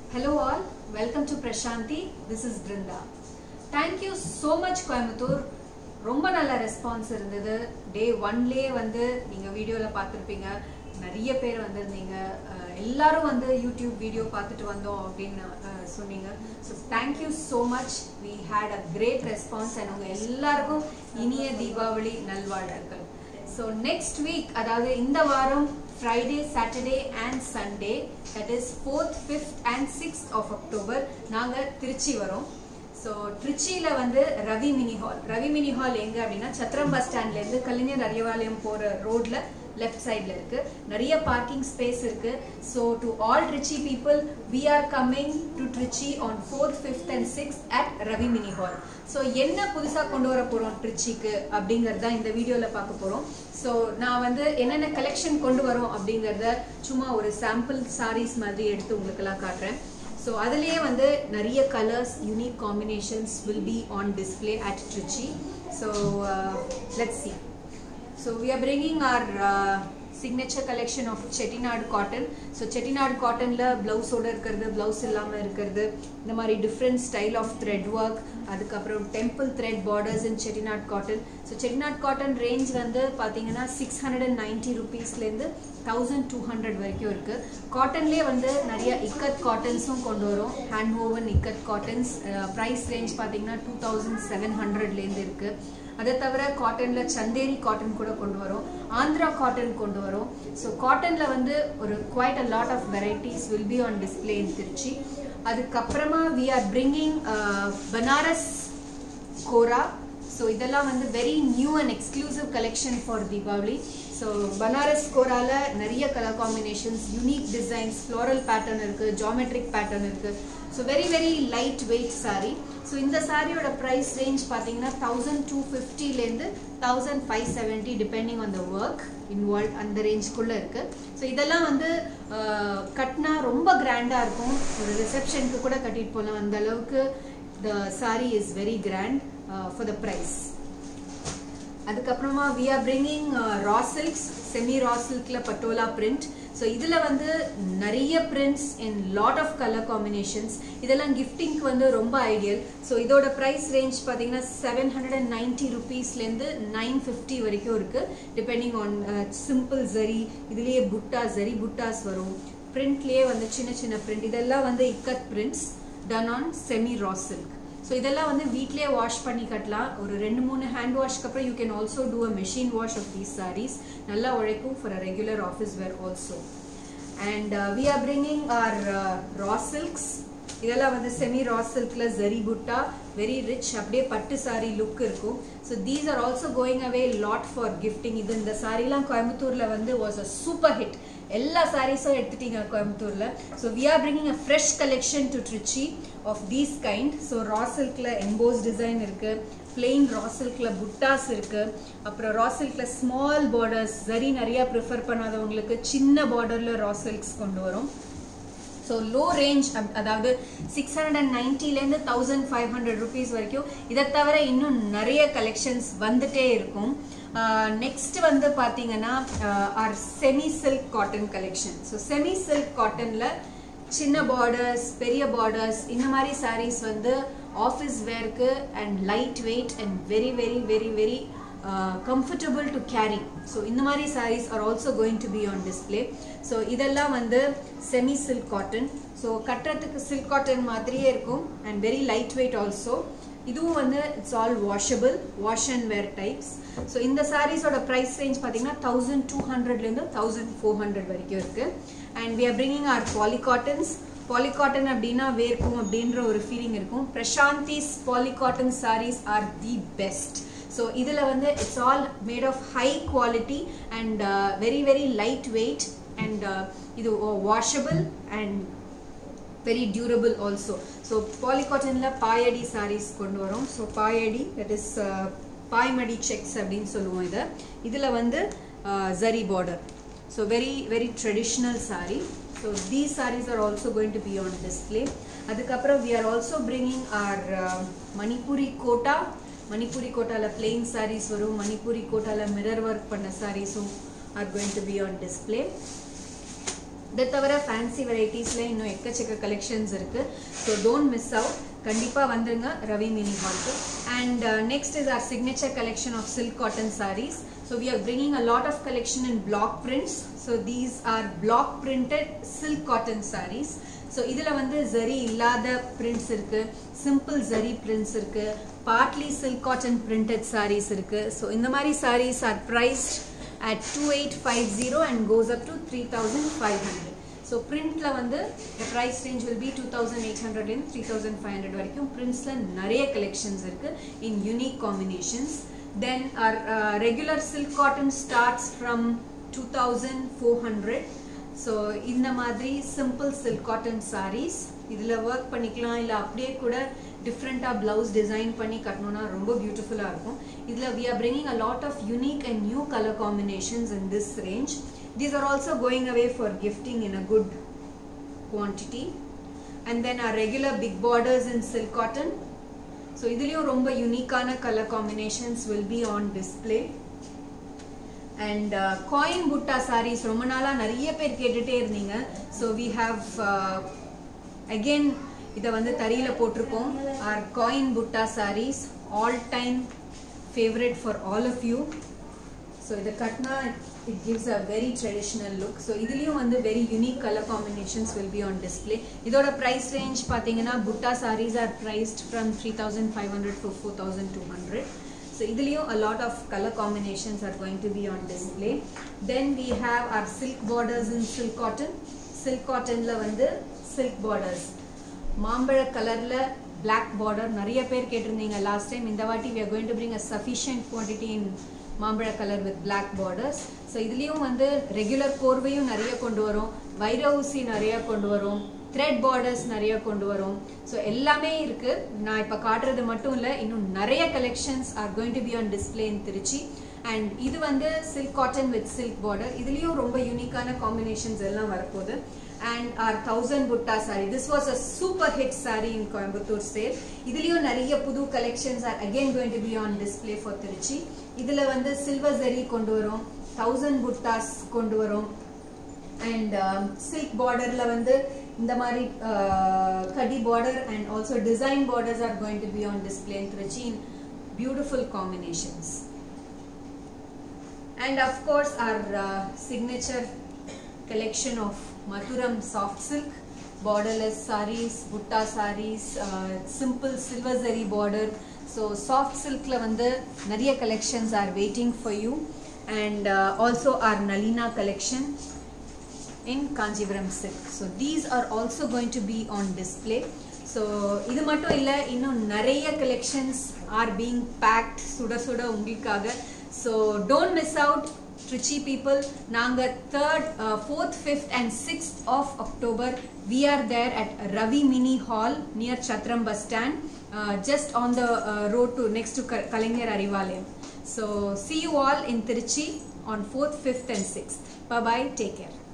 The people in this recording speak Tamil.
Hello all, welcome to Prashanti. This is Brinda. Thank you so much Coimbatore. ரொம்ப நல்ல ரெஸ்பான்ஸ் இருந்தது. டே 1லயே வந்து நீங்க வீடியோல பார்த்திருப்பீங்க. நிறைய பேர் வந்திருந்தீங்க. எல்லாரும் வந்து YouTube வீடியோ பார்த்துட்டு வந்தோம் அப்படினு சொன்னீங்க. So thank you so much. We had a great response and உங்க எல்லாருக்கும் இனிய தீபாவளி நல்வாழ்த்துக்கள். So next week அதாவது இந்த வாரம் Friday, Saturday and Sunday, that is 4th, 5th and 6th of October நாங்க திருச்சி வரோம். So திருச்சியில வந்து ரவி மினி ஹால் எங்க அப்படினா சத்திரம் பஸ் ஸ்டாண்ட்ல இருந்து கலைஞர் அறிவாலயம் போற ரோட்ல left sideல இருக்கு. நிறைய பார்க்கிங் ஸ்பேஸ் இருக்கு. So to all Trichy people, we are coming to Trichy on 4th, 5th and 6th at Ravi Mini Hall. So என்ன புதுசா கொண்டு வர போறோம் ட்ரிச்சிக்கு அப்படிங்கறத இந்த வீடியோல பார்க்க போறோம். So நான் வந்து என்னென்ன கலெக்ஷன் கொண்டு வரோம் அப்படிங்கறத சும்மா ஒரு சாம்பிள் sarees மாதிரி எடுத்து உங்களுக்கு எல்லாம் காட்றேன். So அதுலயே வந்து நிறைய colors, unique combinations will be on display at Trichy. So let's see. So we are bringing our signature collection of Chettinad cotton. So Chettinad cotton la blouse oda irukkuradhu, blouse illama irukkuradhu, indha mari different style of thread work, adukapram temple thread borders in Chettinad cotton. So Chettinad cotton range வந்து பாத்தீங்கன்னா 690 rupees ல இருந்து 1200 வரைக்கும் இருக்கு. காட்டன்லயே வந்து நிறைய இக்கத் காட்டன்ஸும் கொண்டு வரோம். hand woven ikat cottons price range பாத்தீங்கன்னா 2700 ல இருந்து இருக்கு. அதே தவிர காட்டன்ல சந்தேரி காட்டன் கூட கொண்டு வரோம், ஆந்திரா காட்டன் கொண்டு வரோம். ஸோ காட்டன்ல வந்து ஒரு quite a lot of varieties will be on display in Trichy. அதுக்கப்புறமா we are bringing Banaras Kora. So இதெல்லாம் வந்து very new and exclusive collection for Deepavali. So Banaras Koraல நிறைய colour combinations, unique designs, floral pattern இருக்கு, ஜியோமெட்ரிக் பேட்டர்ன் இருக்கு. So very light weight saree. So இந்த சாரியோட ப்ரைஸ் ரேஞ்ச் பார்த்தீங்கன்னா 1250 லேருந்து 1570 depending on the work involve, அந்த ரேஞ்சுக்குள்ளே இருக்கு. ஸோ இதெல்லாம் வந்து கட்டினா ரொம்ப கிராண்டாக இருக்கும், ஒரு ரிசப்ஷனுக்கு கூட கட்டிட்டு போகலாம், அந்த அளவுக்கு the saree is very grand for the price. அதுக்கப்புறமா we are bringing raw silks, semi raw silkல பட்டோலா print. ஸோ இதில் வந்து நிறைய prints in lot of color combinations. இதெல்லாம் கிஃப்டிங்க்கு வந்து ரொம்ப ஐடியல். ஸோ இதோட ப்ரைஸ் ரேஞ்ச் பார்த்தீங்கன்னா 790 rupeesலேருந்து 950 வரைக்கும் இருக்கு, டிபெண்டிங் ஆன் சிம்பிள் ஜரி, இதுலேயே புட்டாஸ் வரும், பிரிண்ட்லேயே வந்து சின்ன பிரிண்ட். இதெல்லாம் வந்து ikat prints done on semi raw silk. So இதெல்லாம் வந்து வீட்லேயே வாஷ் பண்ணி கட்டலாம். ஒரு 2-3 ஹேண்ட் வாஷ்க்கு அப்புறம் you can also do a machine wash of these sarees. நல்லா உழைக்கும் for a regular office wear also. And we are bringing are raw silks. இதெல்லாம் வந்து செமி ரா சில்க்ல ஜரி புட்டா, வெரி ரிச், அப்படியே பட்டு சாரி லுக் இருக்கும். So these are also going away lot for gifting. இது இந்த சாரீலாம் கோயம்புத்தூர்ல வந்து வாஸ் அ சூப்பர் ஹிட். எல்லா சாரீஸும் எடுத்துட்டீங்க கோயம்புத்தூர்ல. So we are bringing a fresh collection to Trichy of these kind. So raw சில்க்ல எம்போஸ் டிசைன் இருக்கு, பிளெயின் ரா சில்க்ல புட்டாஸ் இருக்கு, அப்புறம் ரா சில்க்ல ஸ்மால் பார்டர்ஸ், ஜரி நிறைய ப்ரிஃபர் பண்ணாதவங்களுக்கு சின்ன பார்டர்ல ரா சில்க்ஸ் கொண்டு வரும். ஸோ லோ ரேஞ்ச், அதாவது 690லேருந்து 1500 rupees வரைக்கும். இதை தவிர இன்னும் நிறைய கலெக்ஷன்ஸ் வந்துட்டே இருக்கும். நெக்ஸ்ட் வந்து பார்த்தீங்கன்னா are semi silk cotton collection. So semi silk காட்டன்ல சின்ன பார்டர்ஸ், பெரிய பார்டர்ஸ், இந்த மாதிரி சாரீஸ் வந்து ஆஃபீஸ் வேர்க்கு and light weight and very comfortable to carry. So இந்த மாதிரி sarees are also going to be on display. So இதெல்லாம் வந்து semi silk cotton. So கட்டுறதுக்கு silk cotton மாதிரியே இருக்கும் and very light weight also. இதுவும் வந்து it's all washable, wash and wear types. So இந்த sarees ஓட price range பார்த்தீங்கன்னா 1200 லேருந்து 1400 வரைக்கும் இருக்கு. And we are bringing our polycottons. Polycotton அப்படின்னா வேர்க்கும் அப்படின்ற ஒரு ஃபீலிங் இருக்கும். Prashanti's polycotton sarees are the best. So இதுல வந்து it's all made of high quality and very light weight and இது washable and very durable also. So polycottonல பாயடி sarees கொண்டு வரோம். So பாயடி, that is பாய்மடி checks அப்படின்னு சொல்லுவோம். இதுல வந்து zari border. So very traditional saree. So these sarees are also going to be on display. அதுக்கப்புறம் we are also bringing our Manipuri Kota. Manipuri Kota la plain sarees varum, Manipuri Kota la mirror work panna sarees are going to be on display. இதை தவிர ஃபேன்சி வெரைட்டிஸ்ல இன்னும் எக்கச்சக்க கலெக்ஷன்ஸ் இருக்கு. ஸோ டோன்ட் மிஸ் அவுட், கண்டிப்பா வந்துருங்க ரவி மினி ஹால்க்கு. And next is our signature collection of silk cotton sarees. So we are bringing a lot of collection in block prints. So these are block printed silk cotton sarees. So இதுல வந்து zari இல்லாத prints இருக்கு, simple zari prints இருக்கு, partly silk cotton printed sarees இருக்கு. So இந்த மாதிரி sarees are priced at 2850 and goes up to 3500. So print la வந்து the price range will be 2800 and 3500 வரைக்கும். prints la நிறைய collections இருக்கு in unique combinations. Then our regular silk cotton starts from 2400. So இந்த மாதிரி simple silk cotton sarees இதுல work பண்ணிக்கலாம், இல்ல அப்படியே கூட different blouse design பண்ணி கட்டணும்னா ரொம்ப பியூட்டிஃபுல்லா இருக்கும். இதுல we are bringing a lot of unique and new color combinations in this range. These are also going away for gifting in a good quantity. And then our regular big borders in silk cotton. So இதுலயும் ரொம்ப யூனிக்கான color combinations will be on display. And coin butta sarees ரொம்ப நாளா நிறைய பேர் கேட்டுட்டே இருந்தீங்க. So we have again இத வந்து தரியில போட்டுருக்கோம். Our coin butta sarees, all time favorite for all of you. So the katna, it gives a very traditional look. So இதுலயும் வந்து very unique color combinations will be on display. இதோட price range பாத்தீங்கன்னா butta sarees are priced from 3500 to 4200. So இதுலயும் a lot of color combinations are going to be on display. Then we have our silk borders in silk cotton. Silk cotton la வந்து silk borders, மாம்பழ கலர்ல black border நிறைய பேர் கேட்டிருந்தீங்க last time. இந்த வாட்டி we are going to bring a sufficient quantity in மாம்பழ colour with black borders. So இதுலயும் வந்து ரெகுலர் கோர்வையும் நிறைய கொண்டு வரோம், வைர ஊசி நிறைய கொண்டு வரோம், thread borders நிறைய கொண்டு வரோம். So எல்லாமே இருக்கு. நான் இப்ப காட்டுறது மட்டும் இல்ல, இன்னும் நிறைய collections are going to be on display in Trichy. And இது வந்து silk cotton with silk border. இதுலயும் ரொம்ப யூனிக்கான combinations எல்லாம் வரப்போகுது. And our 1000 butta saree, this was a super hit saree in Coimbatore sale. இதுலயும் நிறைய புது collections are again going to be on display for Trichy. இதுல வந்து silver zari கொண்டு வரோம், 1000 buttas கொண்டு வரோம். And silk border la வந்து இந்த மாதிரி kadi border and also design borders are going to be on display in Trichy in beautiful combinations. And of course our signature collection of Mathuram soft silk, borderless sarees, butta sarees, simple silver zari border. So soft silk la வந்து நிறைய collections are waiting for you. And also our Nalina collection in Kanjivaram silk. So these are also going to be on display. So இது மட்டும் இல்ல, இன்னும் நிறைய collections are being packed சுட சுட உங்களுக்காக. So don't miss out Trichy people. நாங்க 3rd, 4th, 5th and 6th of October we are there at Ravi Mini Hall near Chatram bus stand, just on the road to next to Kalaignar Arivalayam. So see you all in Trichy on 4th, 5th and 6th. Bye bye, take care.